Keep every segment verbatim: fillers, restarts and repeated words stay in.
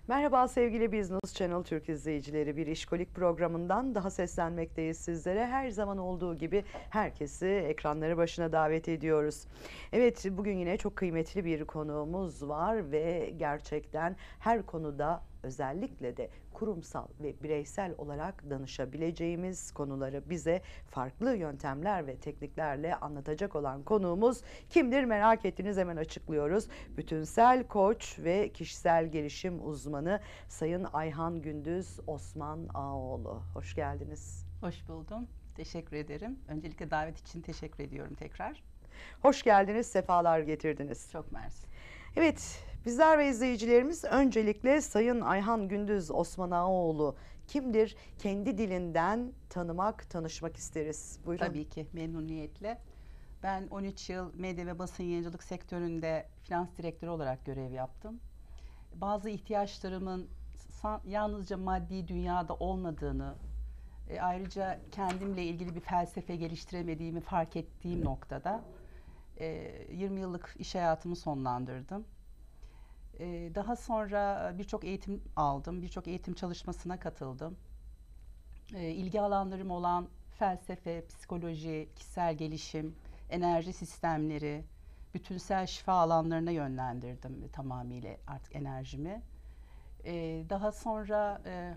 Merhaba sevgili Business Channel Türk izleyicileri. Bir işkolik programından daha seslenmekteyiz sizlere. Her zaman olduğu gibi herkesi ekranları başına davet ediyoruz. Evet, bugün yine çok kıymetli bir konuğumuz var ve gerçekten her konuda, özellikle de kurumsal ve bireysel olarak danışabileceğimiz konuları bize farklı yöntemler ve tekniklerle anlatacak olan konuğumuz kimdir merak ettiniz, hemen açıklıyoruz. Bütünsel koç ve kişisel gelişim uzmanı Sayın Ayhan Gündüz Osman Ağaoğlu. Hoş geldiniz. Hoş buldum. Teşekkür ederim. Öncelikle davet için teşekkür ediyorum tekrar. Hoş geldiniz, sefalar getirdiniz. Çok mersi. Evet, bizler ve izleyicilerimiz öncelikle Sayın Ayhan Gündüz Osman Ağaoğlu kimdir? Kendi dilinden tanımak, tanışmak isteriz. Buyurun. Tabii ki memnuniyetle. Ben on üç yıl medya ve basın yayıncılık sektöründe finans direktörü olarak görev yaptım. Bazı ihtiyaçlarımın yalnızca maddi dünyada olmadığını, e, ayrıca kendimle ilgili bir felsefe geliştiremediğimi fark ettiğim noktada e, yirmi yıllık iş hayatımı sonlandırdım. E, daha sonra birçok eğitim aldım, birçok eğitim çalışmasına katıldım. E, ilgi alanlarım olan felsefe, psikoloji, kişisel gelişim, enerji sistemleri, bütünsel şifa alanlarına yönlendirdim tamamıyla artık enerjimi. Ee, daha sonra e,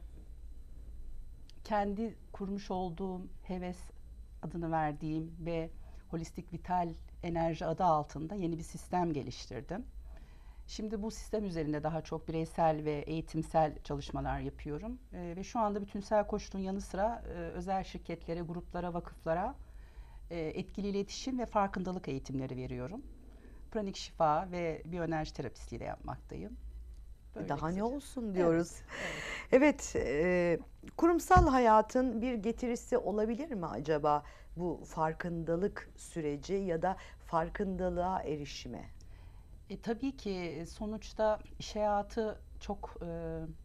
kendi kurmuş olduğum Heves adını verdiğim ve Holistik Vital Enerji adı altında yeni bir sistem geliştirdim. Şimdi bu sistem üzerinde daha çok bireysel ve eğitimsel çalışmalar yapıyorum. Ee, ve şu anda bütünsel koçluğun yanı sıra e, özel şirketlere, gruplara, vakıflara e, etkili iletişim ve farkındalık eğitimleri veriyorum. Pranik şifa ve biyoenerji terapisiyle de yapmaktayım. Böyle Daha kısaca. Ne olsun diyoruz. Evet, evet, evet e, kurumsal hayatın bir getirisi olabilir mi acaba bu farkındalık süreci ya da farkındalığa erişime? E, tabii ki sonuçta iş hayatı çok e,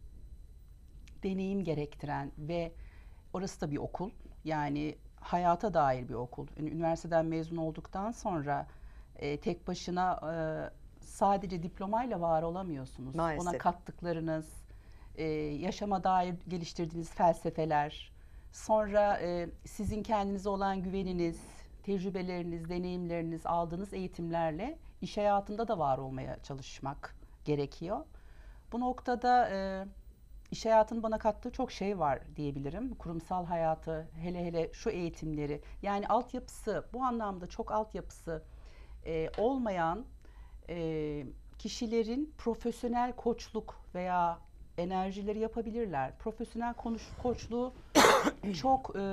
deneyim gerektiren ve orası da bir okul. Yani hayata dair bir okul. Yani üniversiteden mezun olduktan sonra e, tek başına e, sadece diplomayla var olamıyorsunuz. Maalesef. Ona kattıklarınız, e, yaşama dair geliştirdiğiniz felsefeler, sonra e, sizin kendinize olan güveniniz, tecrübeleriniz, deneyimleriniz, aldığınız eğitimlerle iş hayatında da var olmaya çalışmak gerekiyor. Bu noktada e, iş hayatının bana kattığı çok şey var diyebilirim. Kurumsal hayatı, hele hele şu eğitimleri, yani altyapısı, bu anlamda çok altyapısı e, olmayan e, kişilerin profesyonel koçluk veya enerjileri yapabilirler. Profesyonel konuş, koçluğu çok e,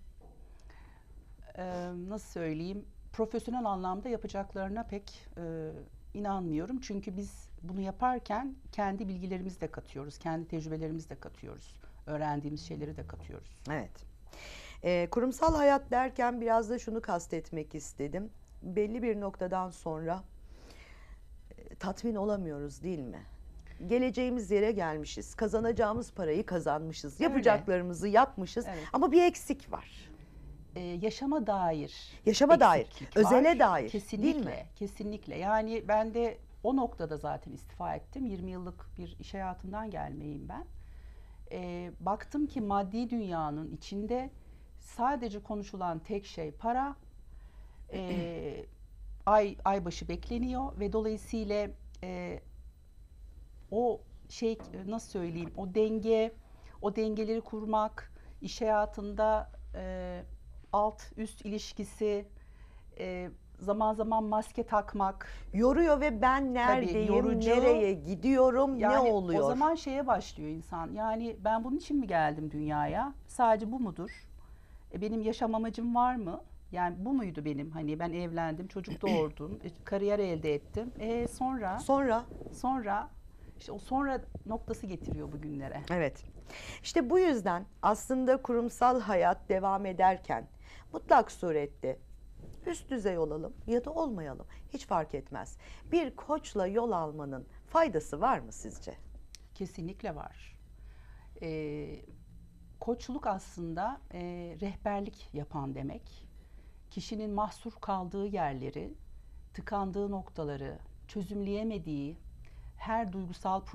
e, nasıl söyleyeyim, profesyonel anlamda yapacaklarına pek e, inanmıyorum. Çünkü biz bunu yaparken kendi bilgilerimizi de katıyoruz, kendi tecrübelerimizi de katıyoruz, öğrendiğimiz şeyleri de katıyoruz. Evet. E, kurumsal hayat derken biraz da şunu kastetmek istedim. Belli bir noktadan sonra e, tatmin olamıyoruz, değil mi? Geleceğimiz yere gelmişiz, kazanacağımız parayı kazanmışız, Öyle. yapacaklarımızı yapmışız, Evet. ama bir eksik var. Ee, yaşama dair, Yaşama dair, eksiklik var. özele dair, Kesinlikle, değil mi? kesinlikle. Yani ben de o noktada zaten istifa ettim. yirmi yıllık bir iş hayatından gelmeyim ben. Ee, baktım ki maddi dünyanın içinde sadece konuşulan tek şey para. Ee, ay aybaşı bekleniyor ve dolayısıyla e, o şey, nasıl söyleyeyim, o denge, o dengeleri kurmak, iş hayatında e, alt üst ilişkisi, e, zaman zaman maske takmak. Yoruyor ve ben neredeyim, yorucu. nereye gidiyorum, Yani ne oluyor? o zaman şeye başlıyor insan. Yani ben bunun için mi geldim dünyaya? Sadece bu mudur? E, benim yaşam amacım var mı? Yani bu muydu benim? Hani ben evlendim, çocuk doğurdum, e, kariyer elde ettim. E sonra? Sonra? Sonra işte o sonra noktası getiriyor bugünlere. Evet. İşte bu yüzden aslında kurumsal hayat devam ederken mutlak surette üst düzey olalım ya da olmayalım, hiç fark etmez. Bir koçla yol almanın faydası var mı sizce? Kesinlikle var. Ee, koçluk aslında e, rehberlik yapan demek. Kişinin mahsur kaldığı yerleri, tıkandığı noktaları, çözümleyemediği her duygusal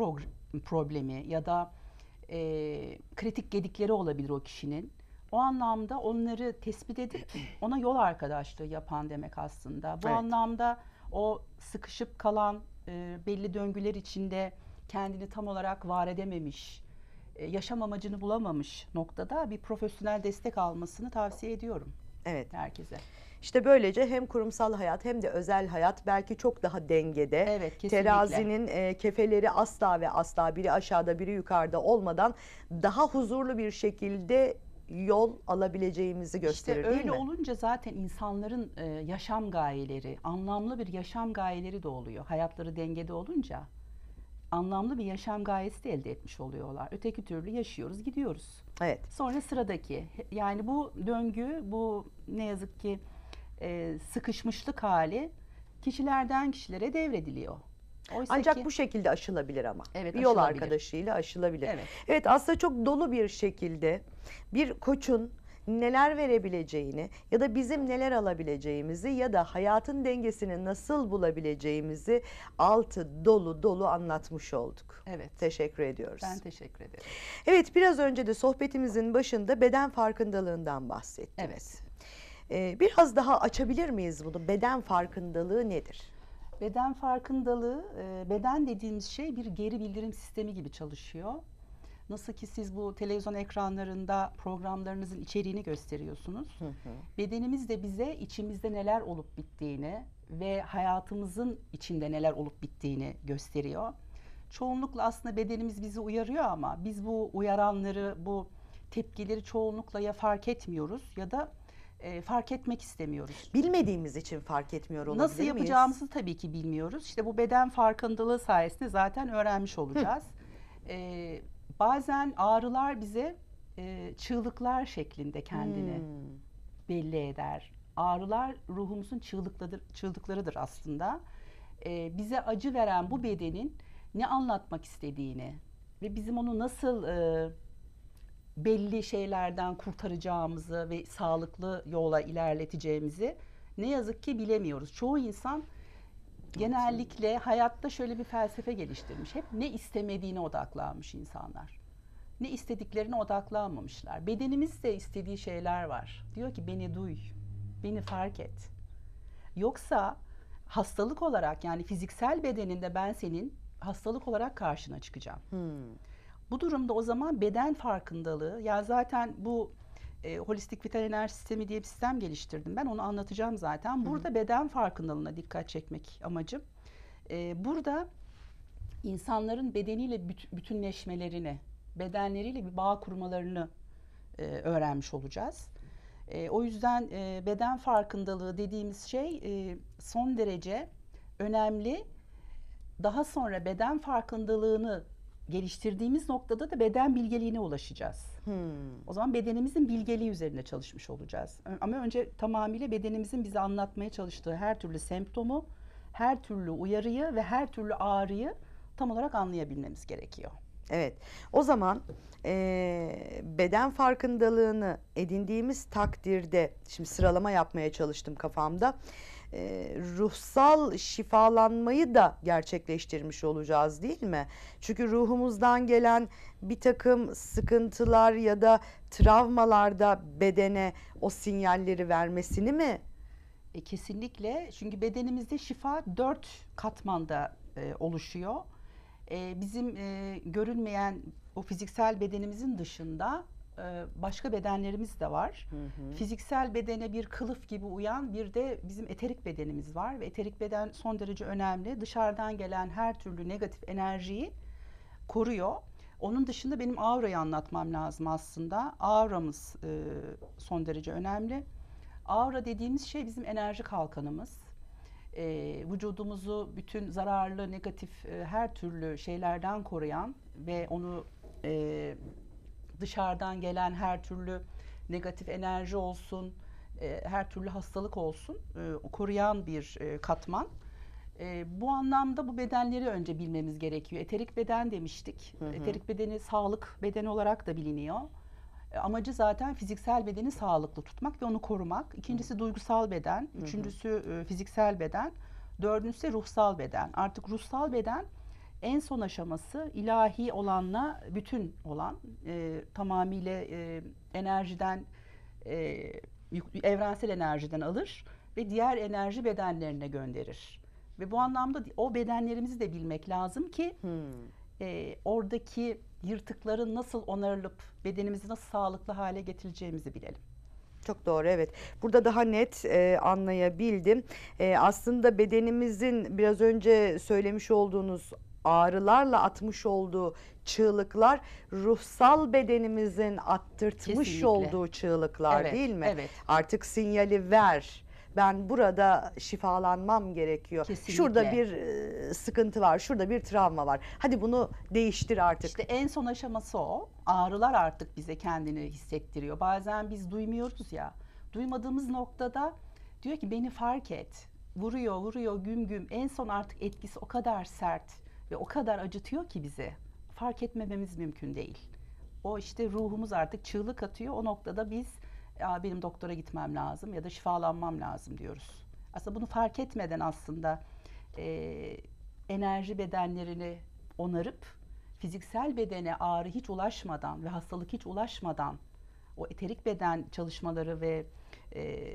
problemi ya da e, kritik gedikleri olabilir o kişinin. O anlamda onları tespit edip ona yol arkadaşlığı yapan demek aslında. Bu Evet. anlamda o sıkışıp kalan e, belli döngüler içinde kendini tam olarak var edememiş, e, yaşam amacını bulamamış noktada bir profesyonel destek almasını tavsiye ediyorum Evet. herkese. İşte böylece hem kurumsal hayat hem de özel hayat belki çok daha dengede. Evet, kesinlikle. Terazinin e, kefeleri asla ve asla biri aşağıda biri yukarıda olmadan daha huzurlu bir şekilde yol alabileceğimizi gösterir, İşte değil öyle mi? olunca zaten insanların e, yaşam gayeleri, anlamlı bir yaşam gayeleri de oluyor. Hayatları dengede olunca anlamlı bir yaşam gayesi de elde etmiş oluyorlar. Öteki türlü yaşıyoruz, gidiyoruz. Evet. Sonra sıradaki, yani bu döngü, bu ne yazık ki e, sıkışmışlık hali kişilerden kişilere devrediliyor. Oysa Ancak ki, bu şekilde aşılabilir ama. Evet, bir yol aşılabilir. arkadaşıyla aşılabilir. Evet. Evet, aslında çok dolu bir şekilde bir koçun neler verebileceğini ya da bizim neler alabileceğimizi ya da hayatın dengesini nasıl bulabileceğimizi altı dolu dolu anlatmış olduk. Evet. Teşekkür ediyoruz. Ben teşekkür ederim. Evet, biraz önce de sohbetimizin başında beden farkındalığından bahsettiniz. Evet. Ee, biraz daha açabilir miyiz bunu? Beden farkındalığı nedir? Beden farkındalığı, e, beden dediğimiz şey bir geri bildirim sistemi gibi çalışıyor. Nasıl ki siz bu televizyon ekranlarında programlarınızın içeriğini gösteriyorsunuz. Hı hı. Bedenimiz de bize içimizde neler olup bittiğini ve hayatımızın içinde neler olup bittiğini gösteriyor. Çoğunlukla aslında bedenimiz bizi uyarıyor ama biz bu uyaranları, bu tepkileri çoğunlukla ya fark etmiyoruz ya da e, fark etmek istemiyoruz. Bilmediğimiz için fark etmiyor olabilir Nasıl miyiz? yapacağımızı tabii ki bilmiyoruz. İşte bu beden farkındalığı sayesinde zaten öğrenmiş olacağız. Ee, bazen ağrılar bize e, çığlıklar şeklinde kendini Hmm. belli eder. Ağrılar ruhumuzun çığlıklarıdır, çığlıklarıdır aslında. Ee, bize acı veren bu bedenin ne anlatmak istediğini ve bizim onu nasıl e, belli şeylerden kurtaracağımızı ve sağlıklı yola ilerleteceğimizi ne yazık ki bilemiyoruz. Çoğu insan genellikle hayatta şöyle bir felsefe geliştirmiş. Hep ne istemediğine odaklanmış insanlar. Ne istediklerine odaklanmamışlar. Bedenimizde istediği şeyler var. Diyor ki beni duy, beni fark et. Yoksa hastalık olarak, yani fiziksel bedeninde ben senin hastalık olarak karşına çıkacağım. Hmm. Bu durumda o zaman beden farkındalığı, ya zaten bu e, holistik vital enerji sistemi diye bir sistem geliştirdim ben, onu anlatacağım zaten. Burada beden farkındalığına dikkat çekmek amacım. E, burada insanların bedeniyle büt- bütünleşmelerini, bedenleriyle bir bağ kurmalarını e, öğrenmiş olacağız. E, o yüzden e, beden farkındalığı dediğimiz şey e, son derece önemli. Daha sonra beden farkındalığını geliştirdiğimiz noktada da beden bilgeliğine ulaşacağız. Hmm. O zaman bedenimizin bilgeliği üzerinde çalışmış olacağız. Ö- Ama önce tamamıyla bedenimizin bize anlatmaya çalıştığı her türlü semptomu, her türlü uyarıyı ve her türlü ağrıyı tam olarak anlayabilmemiz gerekiyor. Evet. O zaman eee, beden farkındalığını edindiğimiz takdirde, şimdi sıralama yapmaya çalıştım kafamda. Eee, ruhsal şifalanmayı da gerçekleştirmiş olacağız, değil mi? Çünkü ruhumuzdan gelen bir takım sıkıntılar ya da travmalarda bedene o sinyalleri vermesini mi? E, kesinlikle, çünkü bedenimizde şifa dört katmanda e, oluşuyor. E, bizim e, görünmeyen o fiziksel bedenimizin dışında e, başka bedenlerimiz de var. Hı hı. Fiziksel bedene bir kılıf gibi uyan bir de bizim eterik bedenimiz var ve eterik beden son derece önemli. Dışarıdan gelen her türlü negatif enerjiyi koruyor. Onun dışında benim aurayı anlatmam lazım aslında. Auramız e, son derece önemli. Aura dediğimiz şey bizim enerji kalkanımız. E, vücudumuzu bütün zararlı, negatif e, her türlü şeylerden koruyan ve onu e, dışarıdan gelen her türlü negatif enerji olsun, e, her türlü hastalık olsun e, koruyan bir e, katman. E, bu anlamda bu bedenleri önce bilmemiz gerekiyor. Eterik beden demiştik. Hı hı. Eterik bedeni sağlık bedeni olarak da biliniyor. E, amacı zaten fiziksel bedeni sağlıklı tutmak ve onu korumak. İkincisi duygusal beden, üçüncüsü e, fiziksel beden, dördüncüsü ruhsal beden. Artık ruhsal beden En son aşaması ilahi olanla bütün olan, e, tamamıyla e, enerjiden, e, yük- evrensel enerjiden alır ve diğer enerji bedenlerine gönderir. Ve bu anlamda o bedenlerimizi de bilmek lazım ki Hmm. e, oradaki yırtıkların nasıl onarılıp bedenimizi nasıl sağlıklı hale getireceğimizi bilelim. Çok doğru, evet. Burada daha net e, anlayabildim. E, aslında bedenimizin biraz önce söylemiş olduğunuz ağrılarla atmış olduğu çığlıklar ruhsal bedenimizin attırtmış Kesinlikle. olduğu çığlıklar, Evet, değil mi? evet. Artık sinyali ver. Ben burada şifalanmam gerekiyor. Kesinlikle. Şurada bir e, sıkıntı var, şurada bir travma var. Hadi bunu değiştir artık. İşte en son aşaması o. Ağrılar artık bize kendini hissettiriyor. Bazen biz duymuyoruz ya. Duymadığımız noktada diyor ki beni fark et. Vuruyor, vuruyor güm güm. En son artık etkisi o kadar sert ve o kadar acıtıyor ki bizi. Fark etmememiz mümkün değil. O işte ruhumuz artık çığlık atıyor. O noktada biz ya benim doktora gitmem lazım ya da şifalanmam lazım diyoruz. Aslında bunu fark etmeden aslında e, enerji bedenlerini onarıp fiziksel bedene ağrı hiç ulaşmadan ve hastalık hiç ulaşmadan o eterik beden çalışmaları ve e,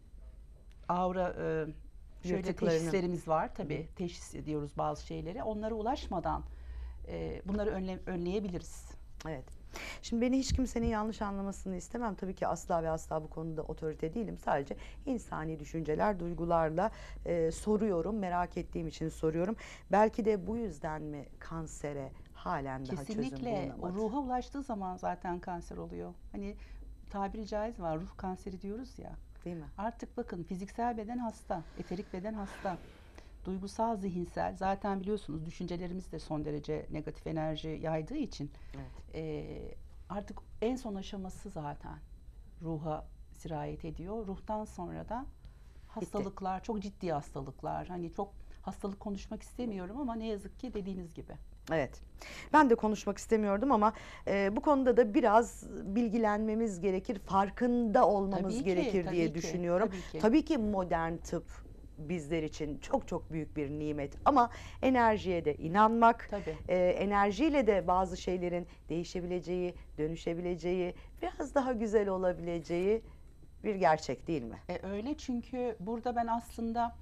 aura e, şöyle Yırtıklarını. teşhislerimiz var tabii, teşhis ediyoruz bazı şeyleri. Onlara ulaşmadan e, bunları önle, önleyebiliriz. Evet. Şimdi beni hiç kimsenin yanlış anlamasını istemem. Tabii ki asla ve asla bu konuda otorite değilim. Sadece insani düşünceler, duygularla e, soruyorum. Merak ettiğim için soruyorum. Belki de bu yüzden mi kansere halen daha çözüm Kesinlikle o bulunamadı? ruha ulaştığı zaman zaten kanser oluyor. Hani tabiri caiz var, ruh kanseri diyoruz ya. Değil mi? Artık bakın fiziksel beden hasta, eterik beden hasta. Duygusal, zihinsel, zaten biliyorsunuz düşüncelerimiz de son derece negatif enerji yaydığı için Evet. e, artık en son aşaması zaten ruha sirayet ediyor. Ruhtan sonra da hastalıklar, çok ciddi hastalıklar. Hani çok hastalık konuşmak istemiyorum ama ne yazık ki dediğiniz gibi. Evet. Ben de konuşmak istemiyordum ama e, bu konuda da biraz bilgilenmemiz gerekir, farkında olmamız Tabii ki, gerekir tabii diye ki, düşünüyorum. tabii ki. Tabii ki modern tıp bizler için çok çok büyük bir nimet ama enerjiye de inanmak, Tabii. e, enerjiyle de bazı şeylerin değişebileceği, dönüşebileceği, biraz daha güzel olabileceği bir gerçek, değil mi? E, öyle çünkü burada ben aslında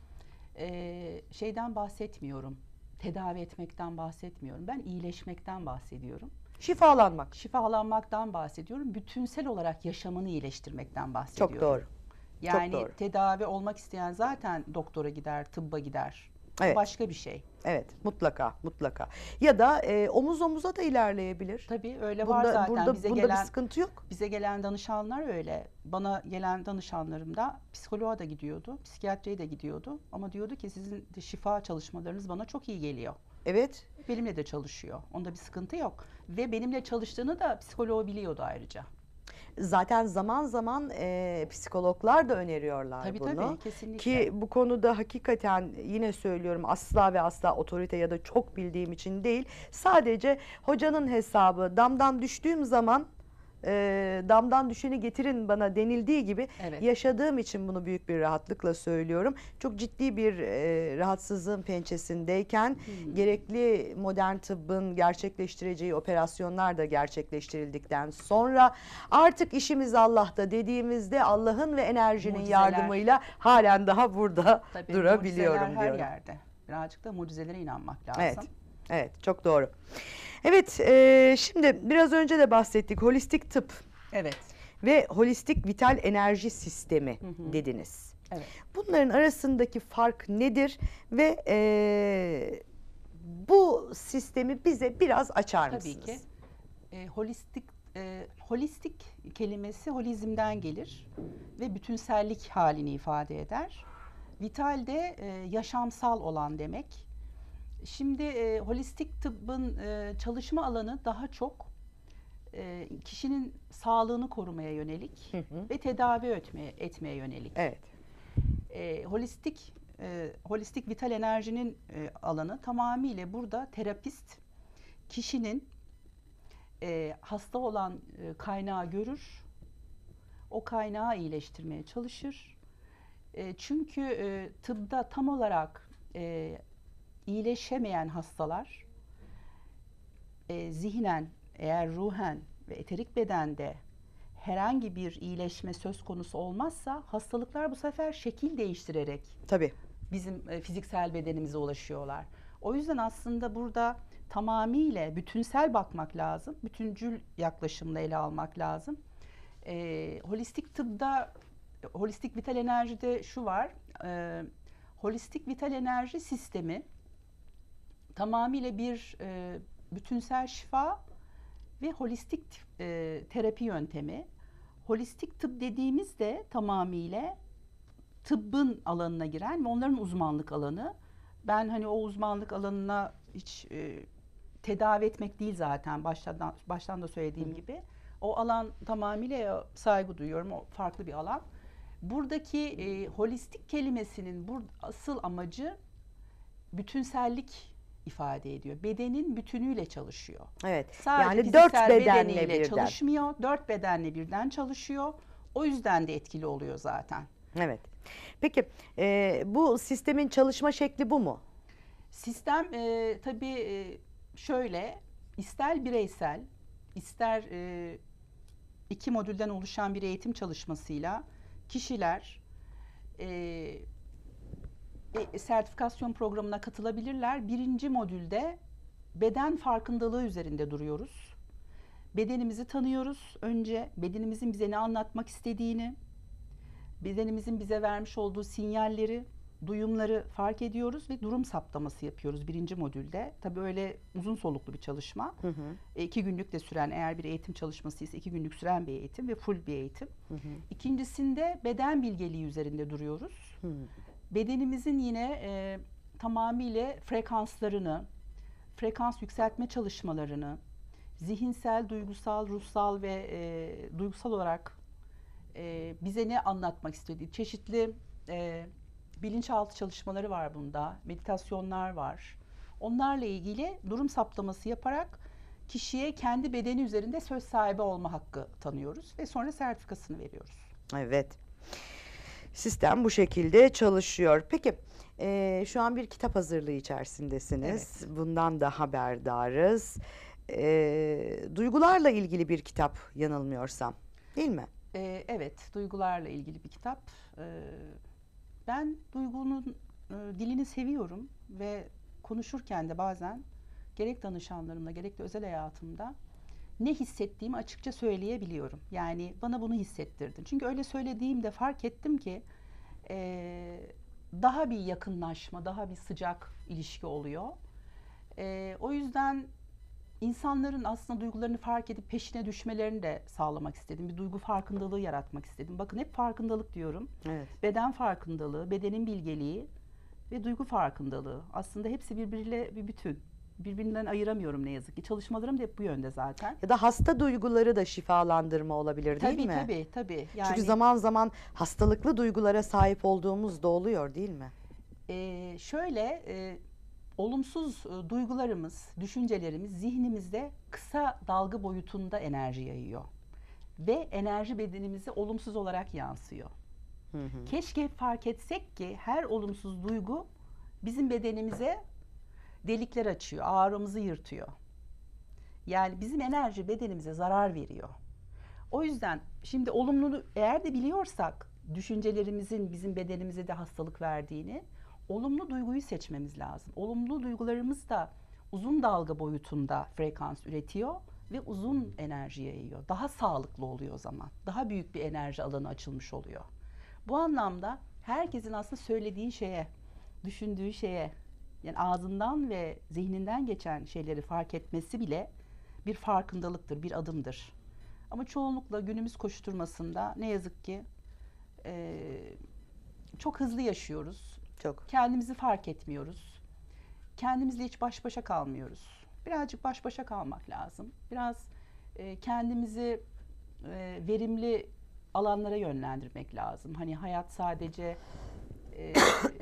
e, şeyden bahsetmiyorum. Tedavi etmekten bahsetmiyorum. Ben iyileşmekten bahsediyorum. Şifalanmak. Şifalanmaktan bahsediyorum. Bütünsel olarak yaşamını iyileştirmekten bahsediyorum. Çok doğru. Yani doğru. tedavi olmak isteyen zaten doktora gider, tıbba gider. Bu Evet. başka bir şey. Evet, mutlaka, mutlaka. Ya da e, omuz omuza da ilerleyebilir. Tabii öyle Bunda, var zaten. burada, bize bunda gelen bir sıkıntı yok. bize gelen danışanlar öyle. Bana gelen danışanlarım da psikoloğa da gidiyordu, psikiyatriye de gidiyordu. Ama diyordu ki sizin de şifa çalışmalarınız bana çok iyi geliyor. Evet, Benimle de çalışıyor. Onda bir sıkıntı yok. Ve benimle çalıştığını da psikoloğu biliyordu ayrıca. zaten zaman zaman e, psikologlar da öneriyorlar Tabii bunu. tabii, kesinlikle. Ki bu konuda hakikaten yine söylüyorum, asla ve asla otorite ya da çok bildiğim için değil. Sadece hocanın hesabı, damdan düştüğüm zaman e, damdan düşeni getirin bana denildiği gibi Evet. yaşadığım için bunu büyük bir rahatlıkla söylüyorum. Çok ciddi bir e, rahatsızlığın pençesindeyken Hmm. gerekli modern tıbbın gerçekleştireceği operasyonlar da gerçekleştirildikten sonra artık işimiz Allah'ta dediğimizde Allah'ın ve enerjinin Mucizeler. yardımıyla halen daha burada Tabii durabiliyorum mucizeler her diyorum. yerde. Birazcık da mucizelere inanmak lazım. Evet, evet, çok doğru. Evet, e, şimdi biraz önce de bahsettik, holistik tıp Evet. ve holistik vital enerji sistemi Hı hı. dediniz. Evet. Bunların arasındaki fark nedir ve e, bu sistemi bize biraz açar mısınız? Tabii ki. E, holistik e, holistik kelimesi holizmden gelir ve bütünsellik halini ifade eder. Vital de e, yaşamsal olan demek. Şimdi e, holistik tıbbın e, çalışma alanı daha çok e, kişinin sağlığını korumaya yönelik Hı hı. ve tedavi etmeye, etmeye yönelik. Evet. E, holistik e, holistik vital enerjinin e, alanı tamamıyla burada terapist kişinin e, hasta olan e, kaynağı görür, o kaynağı iyileştirmeye çalışır. E, çünkü e, tıpta tam olarak e, iyileşemeyen hastalar e, zihnen, eğer ruhen ve eterik bedende herhangi bir iyileşme söz konusu olmazsa hastalıklar bu sefer şekil değiştirerek Tabii. bizim e, fiziksel bedenimize ulaşıyorlar. O yüzden aslında burada tamamıyla bütünsel bakmak lazım. Bütüncül yaklaşımla ele almak lazım. E, holistik tıbda, holistik vital enerjide şu var. E, holistik vital enerji sistemi tamamıyla bir e, bütünsel şifa ve holistik e, terapi yöntemi. Holistik tıp dediğimizde tamamıyla tıbbın alanına giren ve onların uzmanlık alanı. Ben hani o uzmanlık alanına hiç e, tedavi etmek değil zaten baştan, baştan da söylediğim gibi. O alan tamamıyla saygı duyuyorum. O farklı bir alan. Buradaki e, holistik kelimesinin bur asıl amacı bütünsellik ifade ediyor. Bedenin bütünüyle çalışıyor. Evet. Sadece Yani dört fiziksel bedenle bedeniyle birden. çalışmıyor. Dört bedenle birden çalışıyor. O yüzden de etkili oluyor zaten. Evet. Peki e, bu sistemin çalışma şekli bu mu? Sistem e, tabii e, şöyle, ister bireysel, ister e, iki modülden oluşan bir eğitim çalışmasıyla kişiler e, e, sertifikasyon programına katılabilirler. Birinci modülde beden farkındalığı üzerinde duruyoruz. Bedenimizi tanıyoruz. Önce bedenimizin bize ne anlatmak istediğini, bedenimizin bize vermiş olduğu sinyalleri, duyumları fark ediyoruz ve durum saptaması yapıyoruz birinci modülde. Tabii öyle uzun soluklu bir çalışma. Hı hı. E, iki günlük de süren, eğer bir eğitim çalışması ise iki günlük süren bir eğitim ve full bir eğitim. Hı hı. İkincisinde beden bilgeliği üzerinde duruyoruz. Hı. Bedenimizin yine e, tamamıyla frekanslarını, frekans yükseltme çalışmalarını, zihinsel, duygusal, ruhsal ve e, duygusal olarak e, bize ne anlatmak istediği çeşitli e, bilinçaltı çalışmaları var bunda, meditasyonlar var. Onlarla ilgili durum saptaması yaparak kişiye kendi bedeni üzerinde söz sahibi olma hakkı tanıyoruz ve sonra sertifikasını veriyoruz. Evet. Sistem bu şekilde çalışıyor. Peki e, şu an bir kitap hazırlığı içerisindesiniz. Bundan da haberdarız. E, duygularla ilgili bir kitap yanılmıyorsam, değil mi? Ee, evet, duygularla ilgili bir kitap. Ee, ben duygunun e, dilini seviyorum ve konuşurken de bazen gerek danışanlarımla gerek de özel hayatımda ne hissettiğimi açıkça söyleyebiliyorum. Yani bana bunu hissettirdin. Çünkü öyle söylediğimde fark ettim ki e, daha bir yakınlaşma, daha bir sıcak ilişki oluyor. E, o yüzden İnsanların aslında duygularını fark edip peşine düşmelerini de sağlamak istedim. Bir duygu farkındalığı yaratmak istedim. Bakın hep farkındalık diyorum. Evet. Beden farkındalığı, bedenin bilgeliği ve duygu farkındalığı. Aslında hepsi birbiriyle bir bütün. Birbirinden ayıramıyorum ne yazık ki. Çalışmalarım da hep bu yönde zaten. Ya da hasta duyguları da şifalandırma olabilir, değil Tabii mi? tabii tabii. Yani Çünkü zaman zaman hastalıklı duygulara sahip olduğumuz da oluyor, değil mi? e, şöyle e, olumsuz e, duygularımız, düşüncelerimiz zihnimizde kısa dalga boyutunda enerji yayıyor. Ve enerji bedenimize olumsuz olarak yansıyor. Hı hı. Keşke fark etsek ki her olumsuz duygu bizim bedenimize delikler açıyor, ağrımızı yırtıyor. Yani bizim enerji bedenimize zarar veriyor. O yüzden şimdi olumluluğu eğer de biliyorsak düşüncelerimizin bizim bedenimize de hastalık verdiğini, olumlu duyguyu seçmemiz lazım. Olumlu duygularımız da uzun dalga boyutunda frekans üretiyor ve uzun enerji yayıyor. Daha sağlıklı oluyor o zaman. Daha büyük bir enerji alanı açılmış oluyor. Bu anlamda herkesin aslında söylediği şeye, düşündüğü şeye, yani ağzından ve zihninden geçen şeyleri fark etmesi bile bir farkındalıktır, bir adımdır. Ama çoğunlukla günümüz koşturmasında ne yazık ki e, çok hızlı yaşıyoruz. Çok. Kendimizi fark etmiyoruz. Kendimizle hiç baş başa kalmıyoruz. Birazcık baş başa kalmak lazım. Biraz e, kendimizi e, verimli alanlara yönlendirmek lazım. Hani hayat sadece e,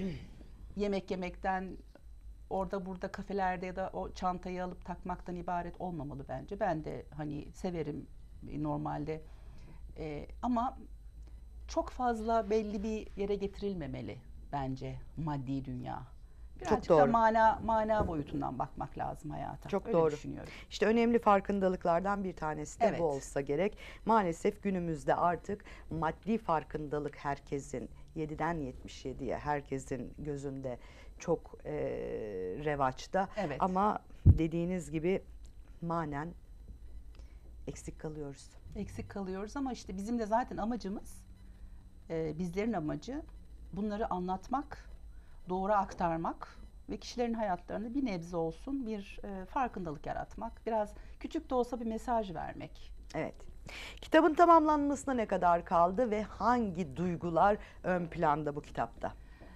yemek yemekten, orada burada kafelerde ya da o çantayı alıp takmaktan ibaret olmamalı bence. Ben de hani severim normalde e, ama çok fazla belli bir yere getirilmemeli bence maddi dünya. Birazcık doğru. da mana mana boyutundan bakmak lazım hayata. Çok Öyle doğru. düşünüyorum. İşte önemli farkındalıklardan bir tanesi de Evet. bu olsa gerek. Maalesef günümüzde artık maddi farkındalık herkesin yediden yetmiş yediye herkesin gözünde çok e, revaçta. Evet. Ama dediğiniz gibi manen eksik kalıyoruz. Eksik kalıyoruz ama işte bizim de zaten amacımız, e, bizlerin amacı bunları anlatmak, doğru aktarmak ve kişilerin hayatlarında bir nebze olsun bir e, farkındalık yaratmak. Biraz küçük de olsa bir mesaj vermek. Evet. Kitabın tamamlanmasına ne kadar kaldı ve hangi duygular ön planda bu kitapta?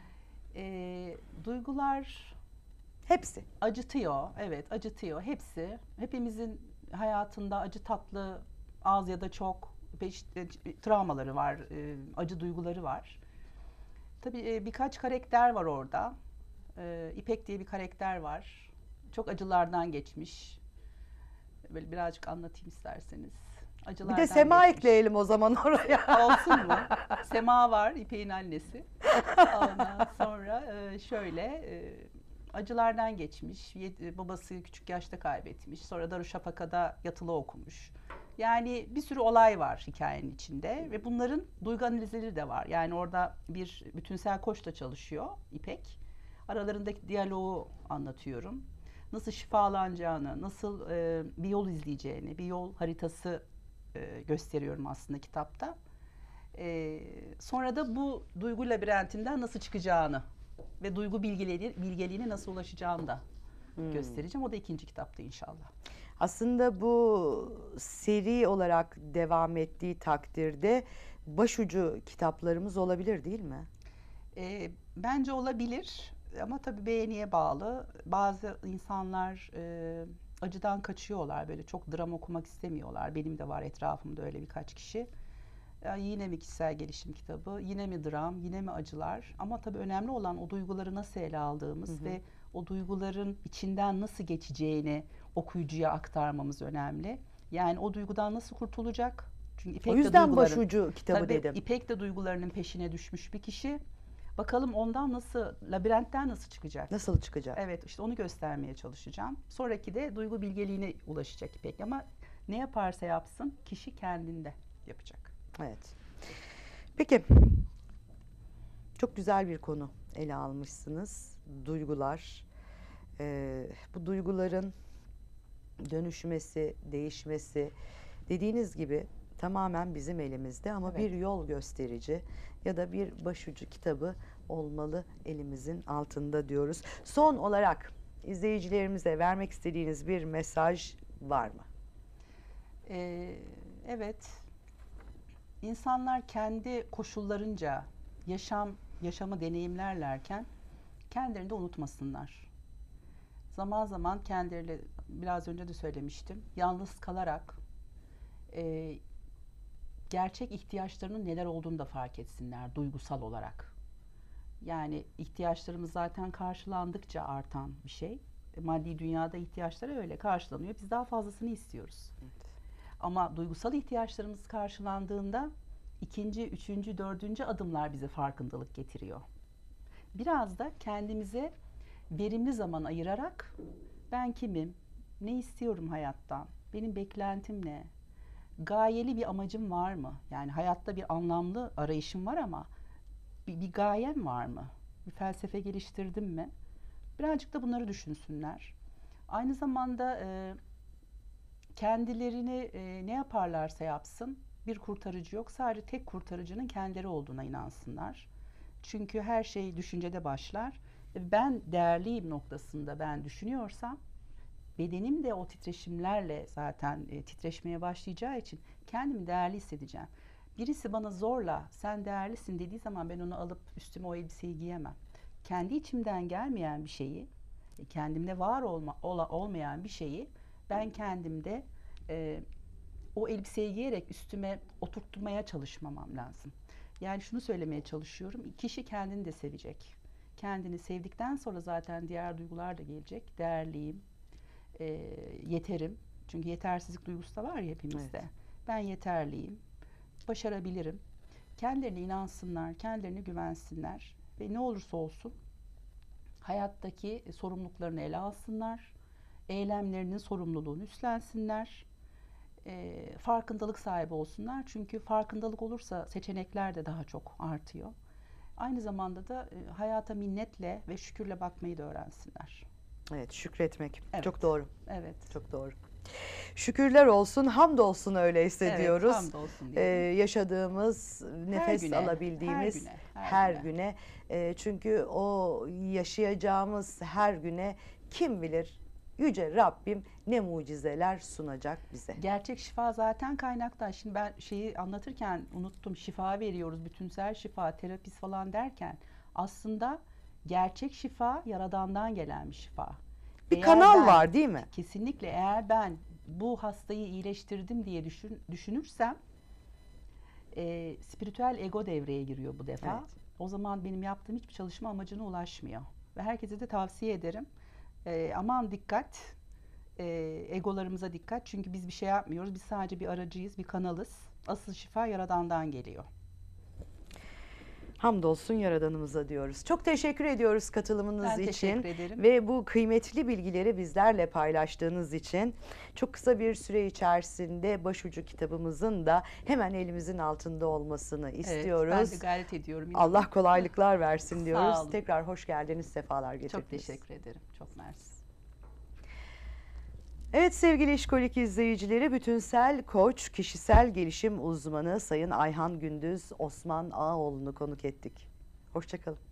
E, duygular Hepsi. acıtıyor, evet acıtıyor. Hepsi, hepimizin hayatında acı tatlı, az ya da çok işte, travmaları var, e, acı duyguları var. Tabii e, birkaç karakter var orada. E, İpek diye bir karakter var. Çok acılardan geçmiş. Böyle birazcık anlatayım isterseniz. Bir Acılardan de Sema geçmiş. ekleyelim o zaman oraya. Olsun mu? Sema var, İpek'in annesi. Ondan sonra e, şöyle e, acılardan geçmiş. Yedi- babası küçük yaşta kaybetmiş. Sonra Darüşşafaka'da yatılı okumuş. Yani bir sürü olay var hikayenin içinde ve bunların duygu analizleri de var. Yani orada bir bütünsel koçla çalışıyor İpek. Aralarındaki diyaloğu anlatıyorum. Nasıl şifalanacağını, nasıl e, bir yol izleyeceğini, bir yol haritası e, gösteriyorum aslında kitapta. E, sonra da bu duygu labirentinden nasıl çıkacağını ve duygu bilgeleri, bilgeliğine nasıl ulaşacağını da Hmm. göstereceğim. O da ikinci kitapta inşallah. Aslında bu seri olarak devam ettiği takdirde başucu kitaplarımız olabilir değil mi? E, bence olabilir ama tabii beğeniye bağlı. Bazı insanlar e, acıdan kaçıyorlar. Böyle çok dram okumak istemiyorlar. Benim de var etrafımda öyle birkaç kişi. Ya yine mi kişisel gelişim kitabı, yine mi dram, yine mi acılar? Ama tabii önemli olan o duyguları nasıl ele aldığımız Hı hı. ve o duyguların içinden nasıl geçeceğini okuyucuya aktarmamız önemli. Yani o duygudan nasıl kurtulacak? Çünkü İpek O de yüzden duyguların, başucu kitabı tabii dedim. İpek de duygularının peşine düşmüş bir kişi. Bakalım ondan nasıl, labirentten nasıl çıkacak? Nasıl çıkacak? Evet, işte onu göstermeye çalışacağım. Sonraki de duygu bilgeliğine ulaşacak İpek ama ne yaparsa yapsın kişi kendinde yapacak. Evet. Peki, çok güzel bir konu ele almışsınız. Duygular. Ee, bu duyguların dönüşmesi, değişmesi dediğiniz gibi tamamen bizim elimizde ama Evet. bir yol gösterici ya da bir başucu kitabı olmalı elimizin altında diyoruz. Son olarak izleyicilerimize vermek istediğiniz bir mesaj var mı? Ee, evet, insanlar kendi koşullarınca yaşam yaşamı deneyimlerlerken kendilerini de unutmasınlar. Zaman zaman kendileri, biraz önce de söylemiştim, yalnız kalarak e, gerçek ihtiyaçlarının neler olduğunu da fark etsinler duygusal olarak. Yani ihtiyaçlarımız zaten karşılandıkça artan bir şey. E, Maddi dünyada ihtiyaçları öyle karşılanıyor. Biz daha fazlasını istiyoruz. Ama duygusal ihtiyaçlarımız karşılandığında ikinci, üçüncü, dördüncü adımlar bize farkındalık getiriyor. Biraz da kendimize verimli zaman ayırarak ben kimim, ne istiyorum hayattan, benim beklentim ne, gayeli bir amacım var mı? Yani hayatta bir anlamlı arayışım var ama bir, bir gayem var mı? Bir felsefe geliştirdim mi? Birazcık da bunları düşünsünler. Aynı zamanda e, kendilerini e, ne yaparlarsa yapsın bir kurtarıcı yok. Sadece tek kurtarıcının kendileri olduğuna inansınlar. Çünkü her şey düşüncede başlar. Ben değerliyim noktasında ben düşünüyorsam bedenim de o titreşimlerle zaten e, titreşmeye başlayacağı için kendimi değerli hissedeceğim. Birisi bana zorla sen değerlisin dediği zaman ben onu alıp üstüme o elbiseyi giyemem. Kendi içimden gelmeyen bir şeyi, kendimde var olma, ola, olmayan bir şeyi ben kendimde e, o elbiseyi giyerek üstüme oturtmaya çalışmamam lazım. Yani şunu söylemeye çalışıyorum. Kişi kendini de sevecek. Kendini sevdikten sonra zaten diğer duygular da gelecek. Değerliyim, e, yeterim. Çünkü yetersizlik duygusu da var ya hepimizde. Evet. Ben yeterliyim, başarabilirim. Kendilerine inansınlar, kendilerine güvensinler ve ne olursa olsun hayattaki sorumluluklarını ele alsınlar, eylemlerinin sorumluluğunu üstlensinler, e, farkındalık sahibi olsunlar. Çünkü farkındalık olursa seçenekler de daha çok artıyor. Aynı zamanda da e, hayata minnetle ve şükürle bakmayı da öğrensinler. Evet, şükretmek. Evet. Çok doğru. Evet. Çok doğru. Şükürler olsun, hamdolsun öyleyse Evet, diyoruz. hamdolsun Ee, diyelim. yaşadığımız, nefes güne, alabildiğimiz her güne, her her güne. güne. Ee, çünkü o yaşayacağımız her güne kim bilir Yüce Rabbim ne mucizeler sunacak bize. Gerçek şifa zaten kaynaktan. Şimdi ben şeyi anlatırken unuttum. Şifa veriyoruz, bütünsel şifa, terapist falan derken aslında gerçek şifa Yaradan'dan gelen bir şifa. Bir Eğer kanal ben- var değil mi? Kesinlikle, eğer ben bu hastayı iyileştirdim diye düşün, düşünürsem e, spiritüel ego devreye giriyor bu defa. Evet. O zaman benim yaptığım hiçbir çalışma amacına ulaşmıyor. Ve herkese de tavsiye ederim. E, aman dikkat, e, egolarımıza dikkat. Çünkü biz bir şey yapmıyoruz. Biz sadece bir aracıyız, bir kanalız. Asıl şifa Yaradan'dan geliyor. Hamdolsun Yaradanımıza diyoruz. Çok teşekkür ediyoruz katılımınız Ben için teşekkür ederim. ve bu kıymetli bilgileri bizlerle paylaştığınız için. Çok kısa bir süre içerisinde başucu kitabımızın da hemen elimizin altında olmasını istiyoruz. Evet, ben de gayret ediyorum. Allah kolaylıklar versin Sağ diyoruz. olun. Tekrar hoş geldiniz, sefalar getirdiniz. Çok teşekkür ederim. Çok mersi. Evet sevgili İşkolik izleyicileri, bütünsel koç, kişisel gelişim uzmanı Sayın Ayhan Gündüz Osman Ağaoğlu'nu konuk ettik. Hoşça kalın.